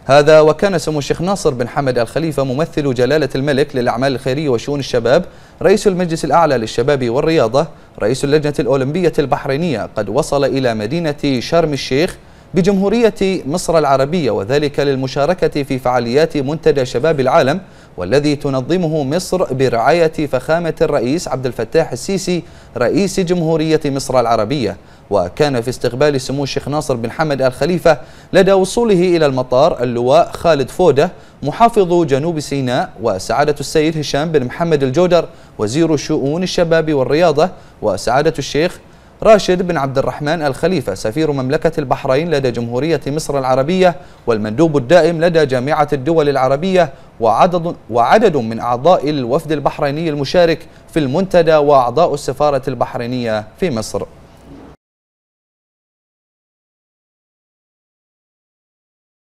هذا وكان سمو الشيخ ناصر بن حمد الخليفة ممثل جلالة الملك للأعمال الخيرية وشؤون الشباب، رئيس المجلس الأعلى للشباب والرياضة، رئيس اللجنة الأولمبية البحرينية، قد وصل إلى مدينة شرم الشيخ بجمهورية مصر العربية، وذلك للمشاركة في فعاليات منتدى شباب العالم، والذي تنظمه مصر برعاية فخامة الرئيس عبد الفتاح السيسي رئيس جمهورية مصر العربية. وكان في استقبال سمو الشيخ ناصر بن حمد الخليفة لدى وصوله إلى المطار اللواء خالد فودة محافظ جنوب سيناء، وسعادة السيد هشام بن محمد الجودر وزير شؤون الشباب والرياضة، وسعادة الشيخ راشد بن عبد الرحمن الخليفة سفير مملكة البحرين لدى جمهورية مصر العربية، والمندوب الدائم لدى جامعة الدول العربية، وعدد من أعضاء الوفد البحريني المشارك في المنتدى وأعضاء السفارة البحرينية في مصر.